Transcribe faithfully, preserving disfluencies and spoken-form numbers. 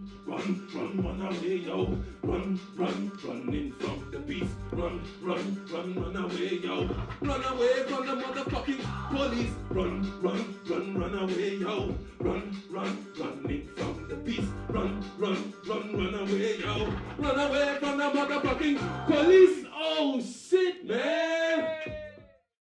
Run, run, run, run away, yo. Run, run, running from the beast. Run, run, run, run away, yo. Run away from the motherfucking police. Run, run, run, run away, yo. Run, run, running from the beast. Run, run, run, run away, yo. Run away from the motherfucking police. Oh shit, man.